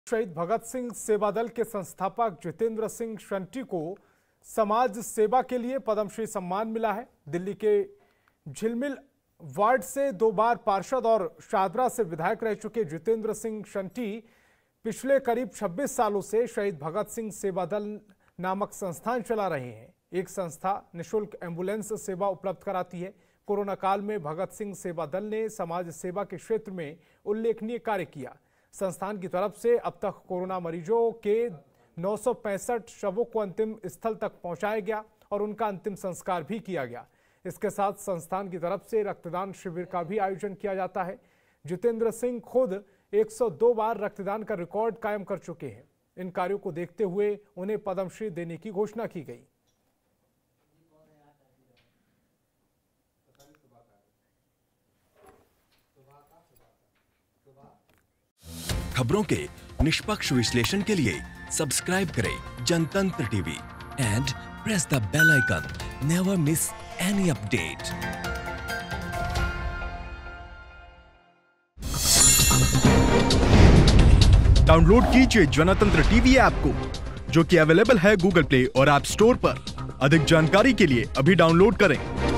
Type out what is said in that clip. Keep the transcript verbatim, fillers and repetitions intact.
शहीद भगत सिंह सेवा दल के संस्थापक जितेंद्र सिंह शंटी को समाज सेवा के लिए पद्मश्री सम्मान मिला है। दिल्ली के झिलमिल वार्ड से दो बार पार्षद और शादरा से विधायक रह चुके जितेंद्र सिंह शंटी पिछले करीब छब्बीस सालों से शहीद भगत सिंह सेवा दल नामक संस्थान चला रहे हैं। एक संस्था निःशुल्क एम्बुलेंस सेवा उपलब्ध कराती है। कोरोना काल में भगत सिंह सेवा दल ने समाज सेवा के क्षेत्र में उल्लेखनीय कार्य किया। संस्थान की तरफ से अब तक कोरोना मरीजों के नौ सौ पैंसठ शवों को अंतिम स्थल तक पहुंचाया गया और उनका अंतिम संस्कार भी किया गया। इसके साथ संस्थान की तरफ से रक्तदान शिविर का भी आयोजन किया जाता है। जितेंद्र सिंह खुद एक सौ दो बार रक्तदान का रिकॉर्ड कायम कर चुके हैं। इन कार्यों को देखते हुए उन्हें पद्मश्री देने की घोषणा की गई। खबरों के निष्पक्ष विश्लेषण के लिए सब्सक्राइब करें Jantantra TV and press the bell icon. Never miss any update. Download कीजिए जनतंत्र टीवी ऐप को, जो कि अवेलेबल है गूगल प्ले और ऐप स्टोर पर। अधिक जानकारी के लिए अभी डाउनलोड करें।